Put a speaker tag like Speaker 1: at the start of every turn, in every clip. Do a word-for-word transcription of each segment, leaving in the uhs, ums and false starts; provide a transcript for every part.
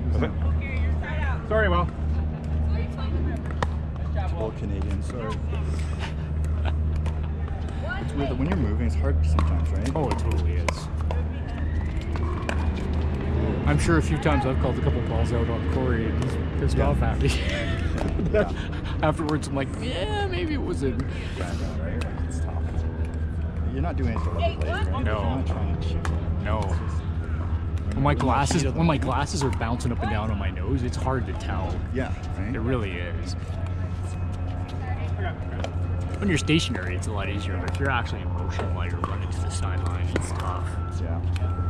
Speaker 1: Sorry, Will.
Speaker 2: Well, Canadian, sorry. It's weird that when you're moving, it's hard sometimes, right?
Speaker 1: Oh, it totally is. I'm sure a few times I've called a couple balls out on Corey and he's pissed
Speaker 2: Yeah.
Speaker 1: off at me.
Speaker 2: Yeah.
Speaker 1: Afterwards, I'm like, yeah, maybe it was in.
Speaker 2: Yeah, I know, right? It's tough. You're not doing it deliberately, right?
Speaker 1: No.
Speaker 2: You're not trying to cheat.
Speaker 1: No.
Speaker 2: It's just
Speaker 1: When my
Speaker 2: you
Speaker 1: glasses,
Speaker 2: cheat on
Speaker 1: when my
Speaker 2: them.
Speaker 1: glasses are bouncing up and down on my nose, it's hard to tell.
Speaker 2: Yeah, right?
Speaker 1: It really is. When you're stationary, it's a lot easier. But if you're actually in motion while you're running to the sideline, it's tough.
Speaker 2: Yeah.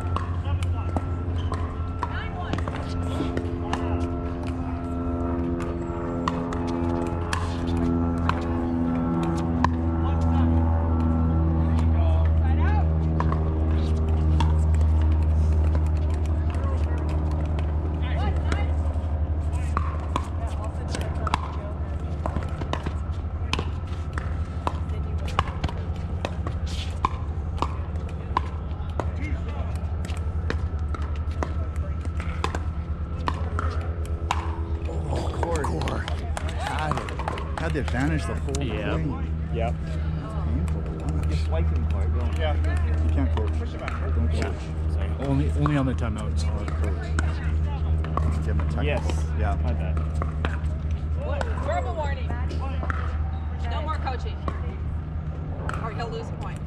Speaker 2: Had the advantage the whole
Speaker 1: Yeah.
Speaker 2: thing.
Speaker 1: Yep.
Speaker 2: Painful to watch.
Speaker 3: Swiping part, yeah.
Speaker 2: You can't coach. Don't coach.
Speaker 1: Only, only on the timeouts.
Speaker 2: Don't coach. Give him a technical.
Speaker 3: Yes.
Speaker 2: Yeah.
Speaker 3: My bad.
Speaker 4: Verbal warning. No more coaching. Or he'll lose a point.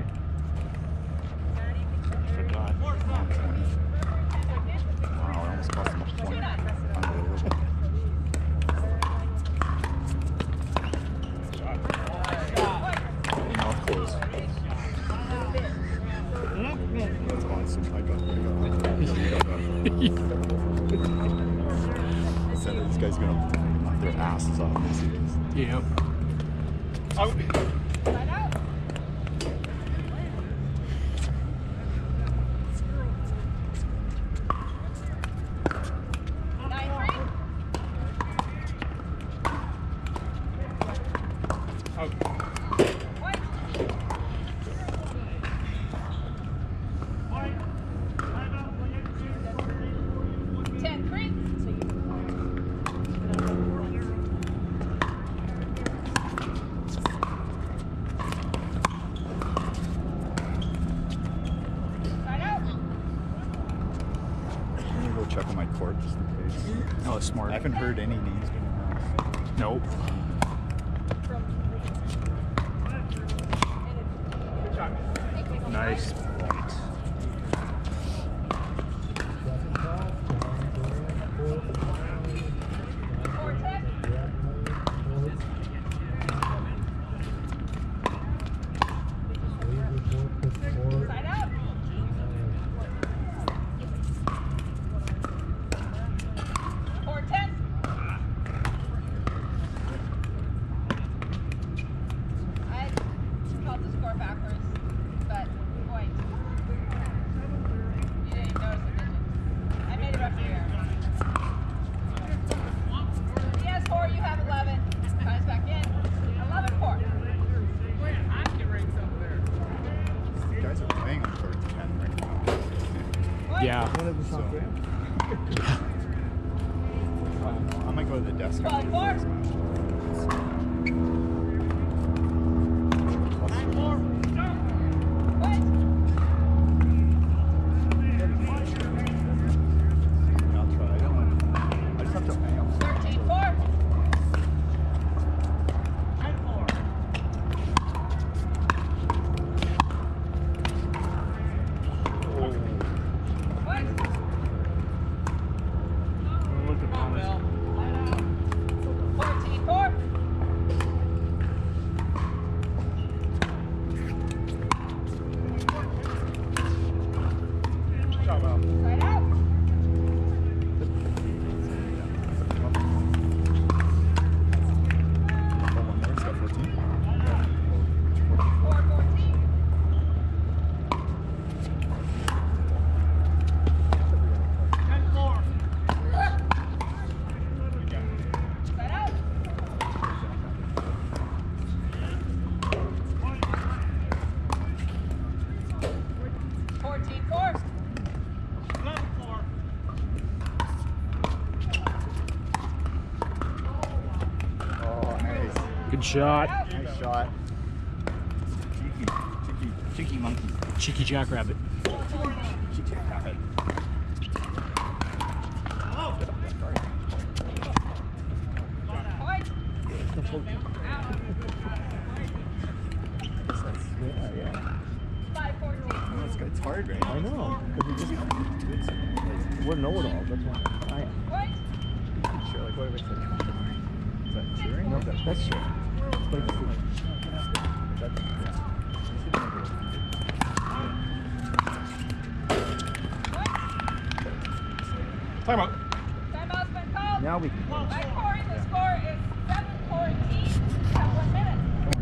Speaker 3: Forgot.
Speaker 2: Wow, I almost cost him a point. Unbelievable. Mouth closed. That's awesome. I got it. I said this guy's gonna knock their asses off this series.
Speaker 1: Yep.
Speaker 2: Check on my court just in case.
Speaker 1: Oh, smart.
Speaker 2: I haven't heard any names being announced.
Speaker 1: Nope. Nice point. Yeah.
Speaker 2: So, I might go to the desk.
Speaker 4: fourteen,
Speaker 1: Good shot.
Speaker 2: Nice shot. Cheeky, cheeky, cheeky monkey.
Speaker 1: Cheeky jackrabbit.
Speaker 2: Cheeky jackrabbit.
Speaker 4: Point.
Speaker 2: Yeah, yeah.
Speaker 4: Five fourteen.
Speaker 2: Oh, it's, it's hard, right?
Speaker 5: I know, because we just we're know-it-all. That's why. I am.
Speaker 4: Point.
Speaker 2: Sure, like what if I said? Is that cheering?
Speaker 5: No, that, that's true. But it's true.
Speaker 2: That's,
Speaker 3: Time out.
Speaker 4: Timeout's been called.
Speaker 5: Now we can go.
Speaker 4: Back four in the